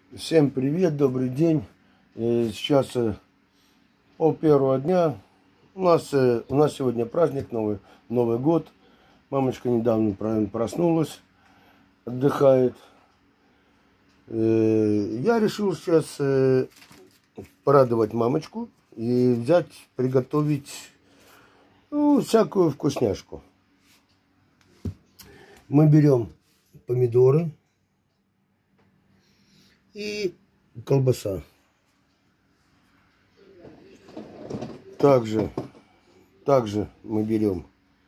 Всем привет, добрый день. Сейчас пол первого дня. У нас сегодня праздник, Новый год. Мамочка недавно проснулась, отдыхает. Я решил сейчас порадовать мамочку и приготовить всякую вкусняшку. Мы берем помидоры и колбаса. Также мы берем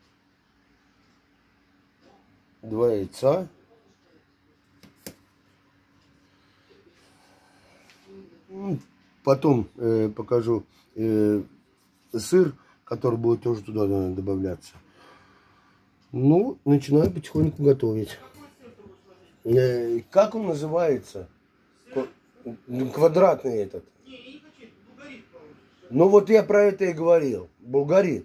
2 яйца. Потом покажу сыр, который будет тоже туда добавляться. Начинаю потихоньку готовить. Как он называется? Квадратный этот. Вот я про это и говорил. Булгарит.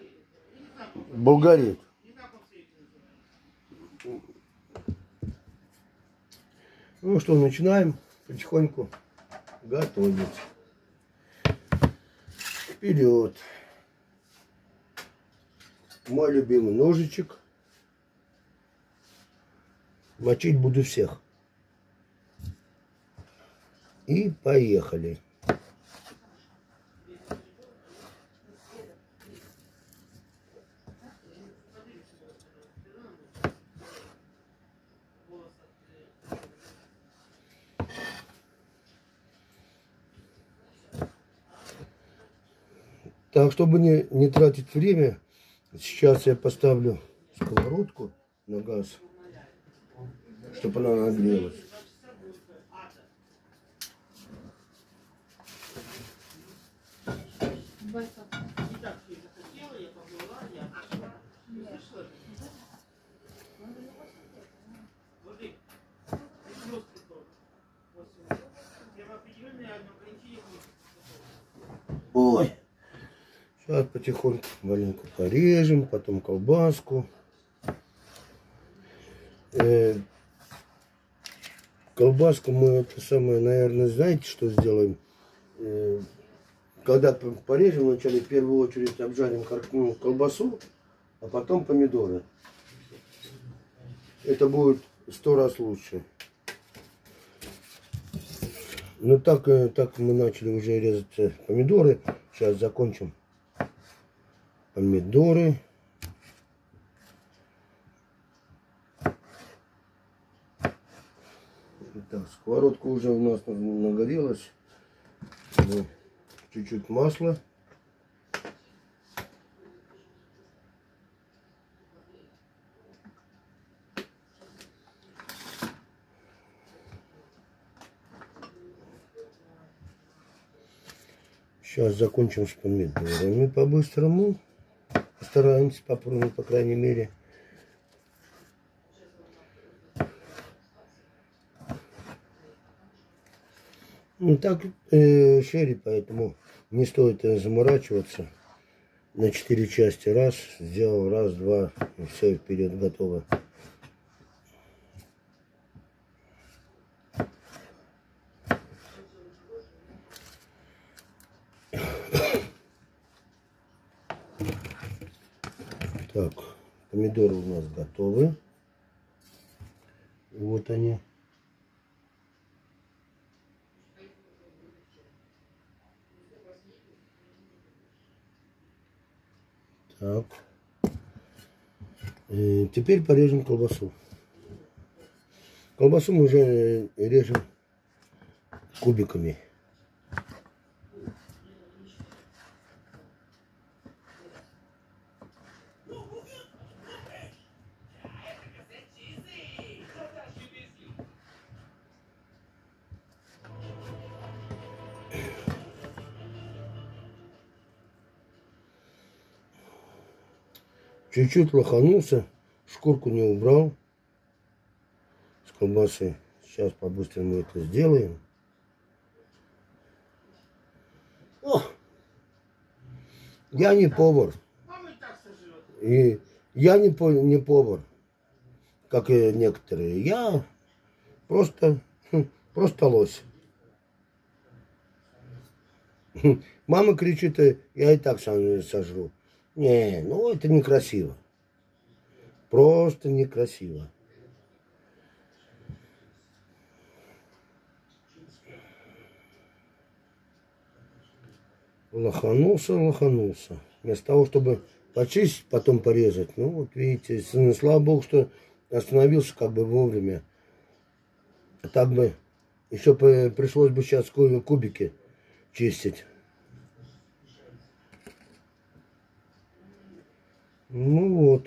Что, начинаем потихоньку готовить. Вперед. Мой любимый ножичек. Мочить буду всех. И поехали. Так, чтобы не тратить время, сейчас я поставлю сковородку на газ, чтобы она нагрелась. Ой, сейчас потихоньку маленько порежем, потом колбаску. Колбаску мы наверное, знаете, что сделаем? Когда порежем, вначале в первую очередь обжарим колбасу, а потом помидоры. Это будет 100 раз лучше. Так мы начали уже резать помидоры. Сейчас закончим помидоры. Так, сковородка уже у нас нагорелась. Чуть-чуть масла. Сейчас закончим с помидорами по-быстрому. Постараемся, попробуем, по крайней мере. Так шерри, поэтому не стоит заморачиваться. На 4 части раз, сделал раз, два, и все, вперед, готово. Так, помидоры у нас готовы. Вот они. Так. Теперь порежем колбасу. Колбасу мы уже режем кубиками. Чуть-чуть лоханулся, шкурку не убрал с колбасы. Сейчас по-быстрому это сделаем. Я не повар. И я не повар, как и некоторые. Я просто Просто лось. Мама кричит, я и так сам сожру. Не, ну это некрасиво. Просто некрасиво. Лоханулся, лоханулся. Вместо того, чтобы почистить, потом порезать. Ну, вот видите, слава богу, что остановился как бы вовремя. А так бы еще пришлось бы сейчас кубики чистить. Ну вот.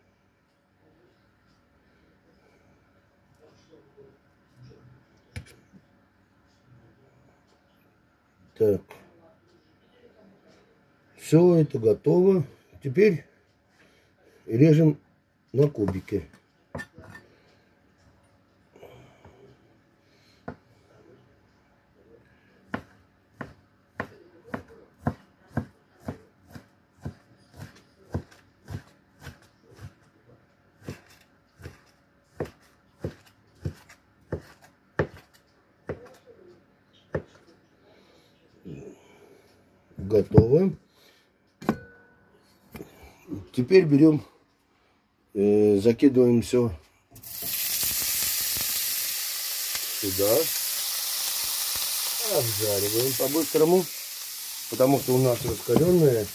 Так. Все это готово. Теперь режем на кубики. Готово. Теперь берем, закидываем все сюда, обжариваем по-быстрому, потому что у нас раскаленная.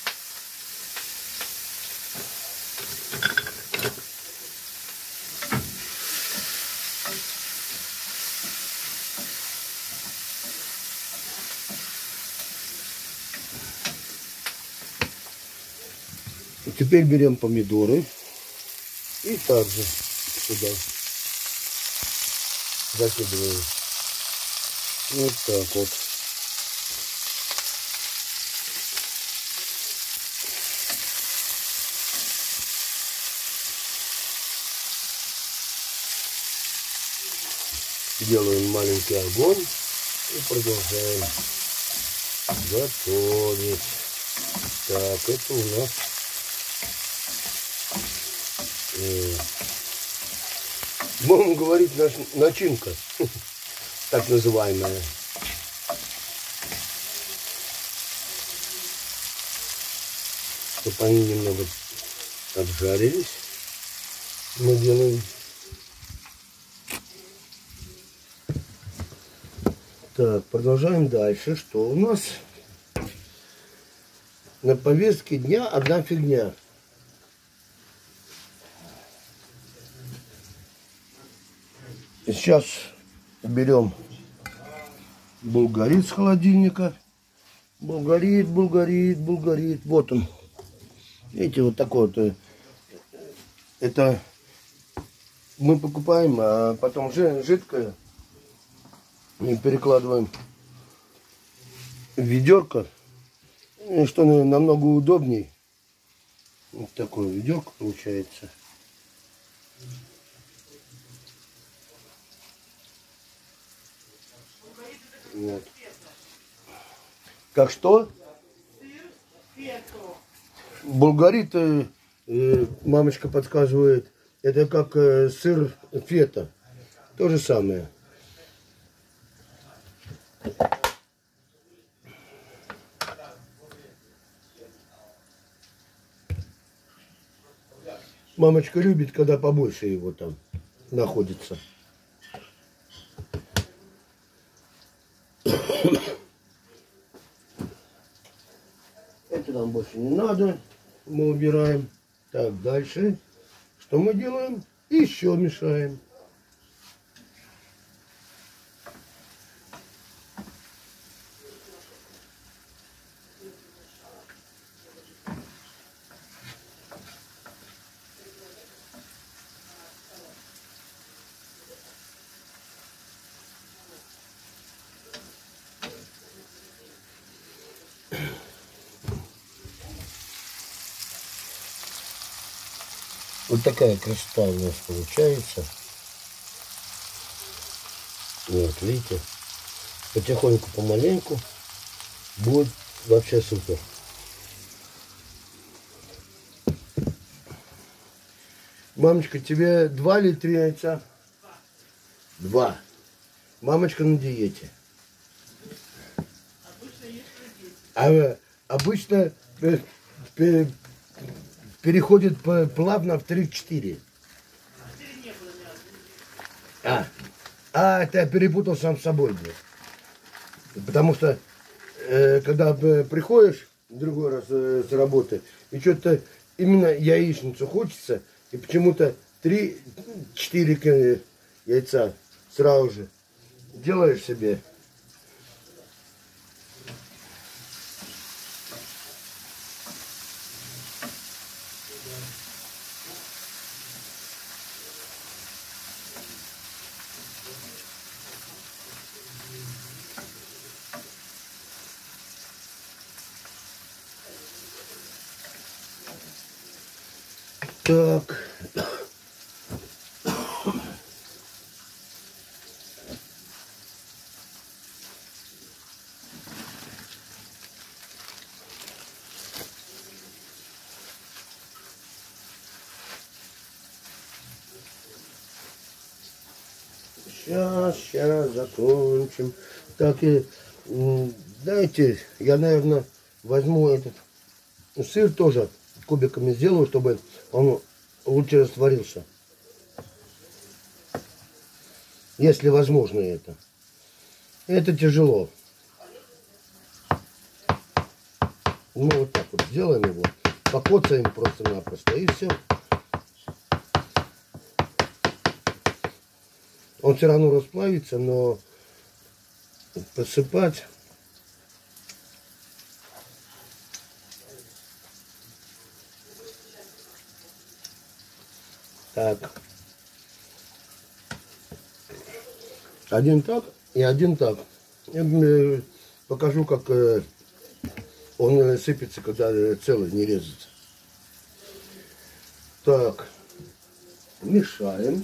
Теперь берем помидоры и также сюда закидываем. Вот так вот. Делаем маленький огонь и продолжаем готовить. Так, это у нас будем говорить, начинка, так называемая. Чтобы они немного обжарились, мы делаем. Так, продолжаем дальше. Что у нас? На повестке дня одна фигня. Сейчас берем булгарит с холодильника. Булгарит. Вот он. Видите, вот такой вот. Это мы покупаем, а потом жидкое. И перекладываем в ведерко. Что намного удобней. Вот такое ведерко получается. Вот. Как что? Булгарит, мамочка подсказывает, это как сыр фета. То же самое. Мамочка любит, когда побольше его там находится. Это нам больше не надо. Мы убираем. Так, дальше. Что мы делаем? Еще мешаем. Вот такая красота у нас получается. Вот, видите, потихоньку, помаленьку будет вообще супер. Мамочка, тебе 2 или 3 яйца? 2. Мамочка на диете. А обычно переходит плавно в 3-4. Это я перепутал сам с собой. Потому что, когда приходишь другой раз с работы, и что-то именно яичницу хочется, и почему-то 3-4 яйца сразу же делаешь себе. Так. Сейчас закончим. Так, дайте, я, наверное, возьму этот сыр тоже кубиками сделаю, чтобы он лучше растворился. Если возможно это. Это тяжело. Ну, вот так вот сделаем его. Покоцаем просто-напросто. И все. Он все равно расплавится, но посыпать. Так. Один так и один так. Я покажу, как он сыпется, когда целый не резается. Так. Мешаем.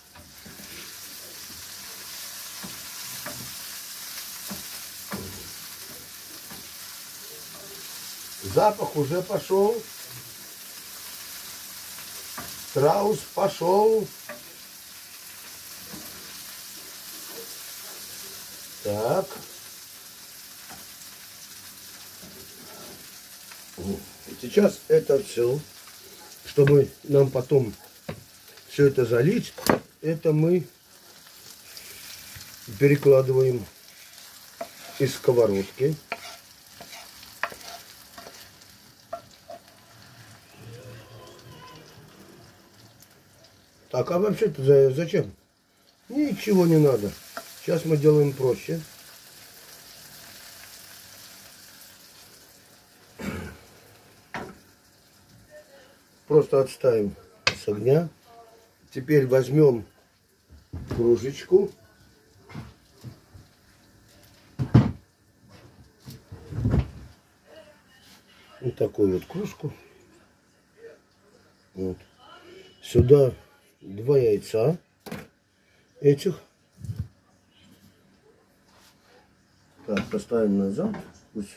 Запах уже пошел. Страус пошел. Так. Сейчас это все, чтобы нам потом все это залить, это мы перекладываем из сковородки. Так, а вообще-то зачем? Ничего не надо. Сейчас мы делаем проще. Просто отставим с огня. Теперь возьмем кружечку. Вот такую вот кружку. Вот. Сюда 2 яйца этих. Так, поставим назад. Пусть.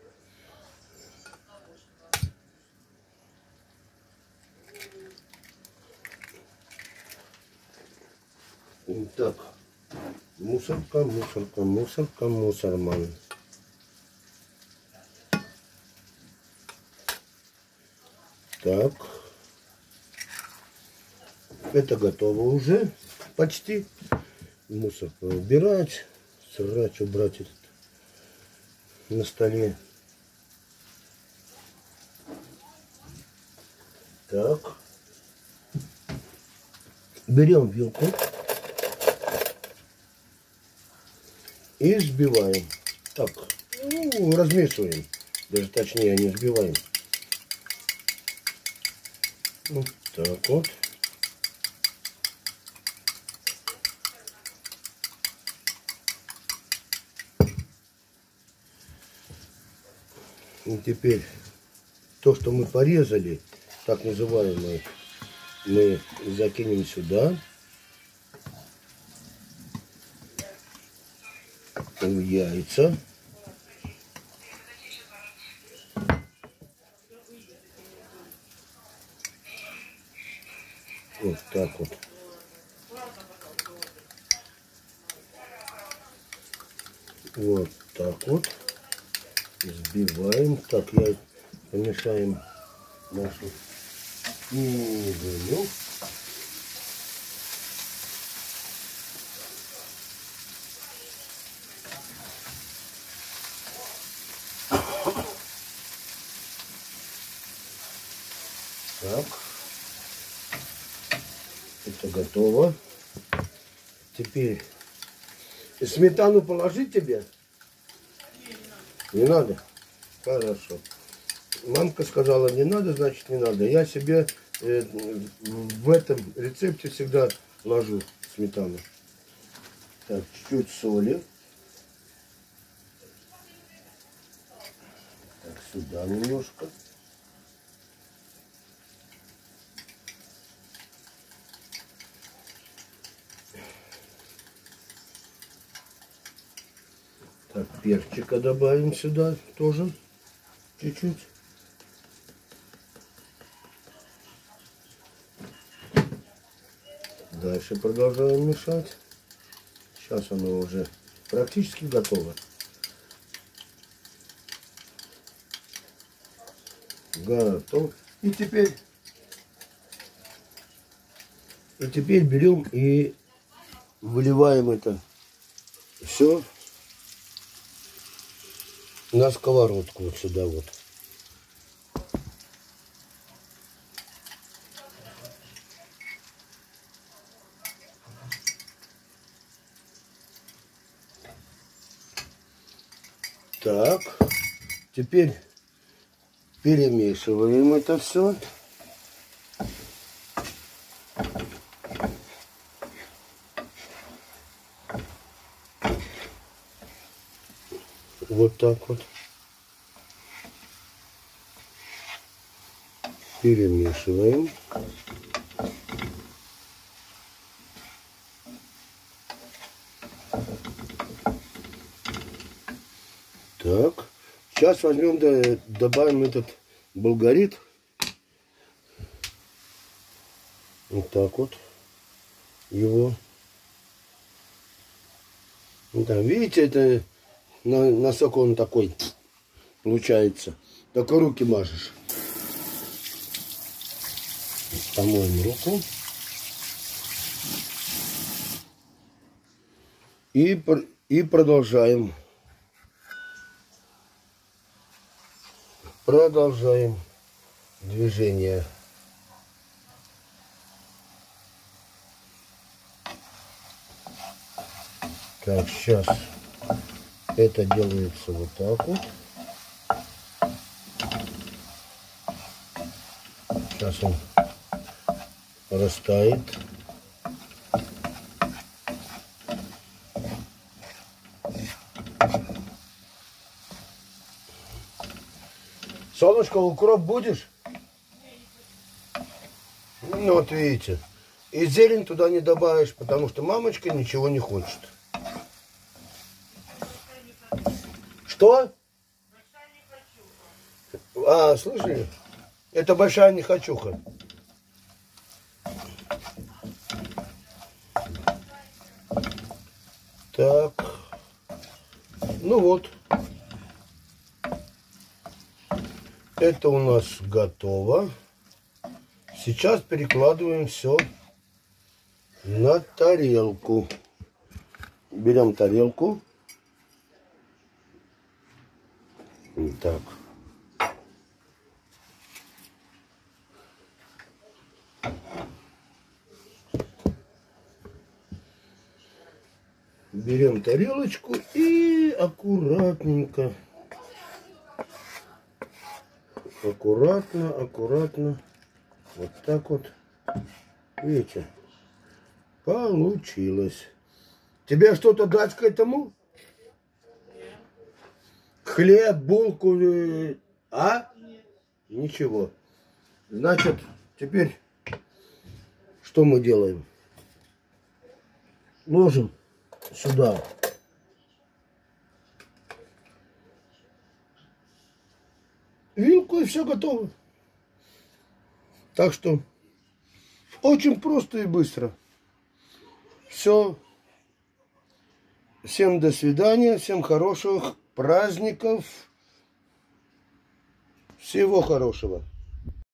Так, мусорка, мусорка, мусорка, мусорман. Так, это готово уже почти. Мусорку убирать, срач убрать этот на столе. Так, берем вилку и взбиваем. Так, ну, размешиваем, даже точнее не взбиваем. Вот так вот. И теперь то, что мы порезали, так называемое, мы закинем сюда. В яйца. Вот так вот. Вот так вот. Взбиваем. Так, помешаем нашу землю. Так. Это готово. Теперь сметану положить тебе? Не надо? Хорошо. Мамка сказала, не надо, значит не надо. Я себе в этом рецепте всегда ложу сметану. Так, чуть-чуть соли. Так, сюда немножко. Так, перчика добавим сюда тоже чуть-чуть. Дальше продолжаем мешать. Сейчас оно уже практически готово. Готово. И теперь берем и выливаем это все на сковородку вот сюда вот. Так, теперь перемешиваем это все. Вот так вот. Перемешиваем. Так. Сейчас возьмем, добавим этот болгарит. Вот так вот. Его. Да, видите, это насколько он такой получается. Только руки мажешь. Помоем руку. И продолжаем. Продолжаем движение. Так, сейчас это делается вот так вот. Сейчас он растает. Солнышко, укроп будешь? Ну вот видите. И зелень туда не добавишь, потому что мамочка ничего не хочет. Что? А, слышали? Это большая нехочуха. Так. Ну вот. Это у нас готово. Сейчас перекладываем все на тарелку. Берем тарелку. Так. Берем тарелочку и аккуратненько. Аккуратно. Вот так вот. Видите? Получилось. Тебе что-то дать к этому? Хлеб, булку, а? Ничего. Значит, теперь что мы делаем? Ложим сюда вилку, и все готово. Так что очень просто и быстро. Все Всем до свидания, всем хороших праздников, всего хорошего.